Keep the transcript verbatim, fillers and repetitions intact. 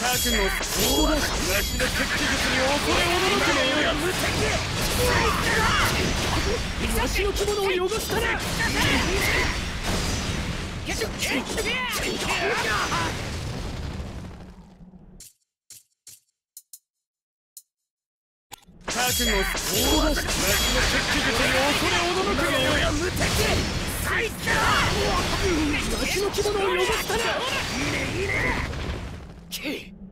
覚悟す。わしの血気術に恐れおののくねよ。無敵。わしの着物を汚したな。覚悟す。わしの血気術に恐れおののくねよ。無敵。わしの着物を汚したな。